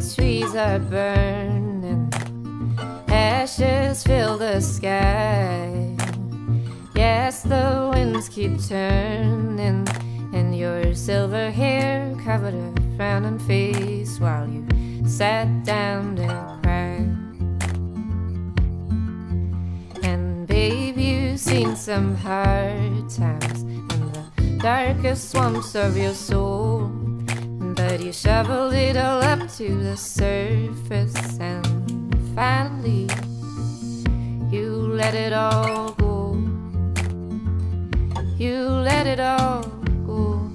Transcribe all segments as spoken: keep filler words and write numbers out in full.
trees are burning, ashes fill the sky. Yes, the winds keep turning, and your silver hair covered her frowning face while you sat down to cry. And babe, you've seen some hard times in the darkest swamps of your soul, but you shoveled it all up to the surface, and finally you let it all go. You let it all go.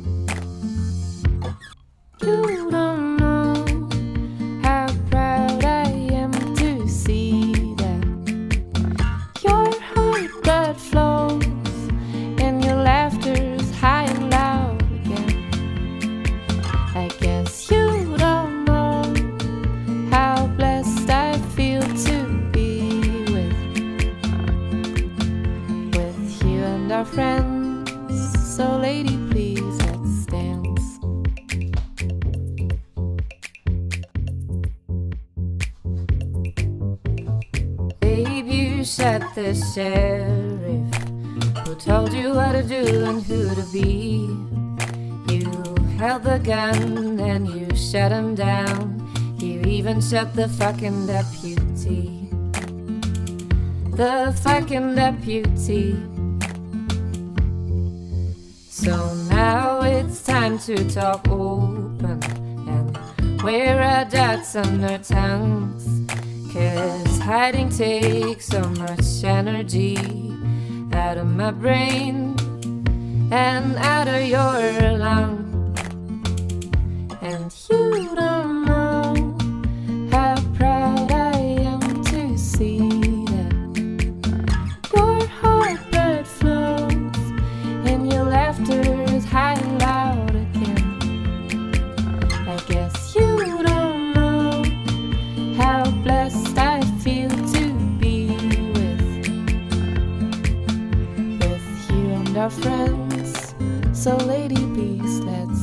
You don't know how proud I am to see that your heart blood flows and your laughter's high and loud again. I guess you don't know how blessed I feel to be with with you and our friends. So lady, please, let's dance. Babe, you shot the sheriff who told you what to do and who to be. You held the gun and you shut him down. You even shot the fucking deputy. The fucking deputy. So now it's time to talk open and wear our dots on our tongues, 'cause hiding takes so much energy out of my brain and out of your lungs. And you don't know how proud I am to see that your heart blood flows and your laughter is high and loud again. I guess you don't know how blessed I feel to be with with you and our friends. So lady, please, let's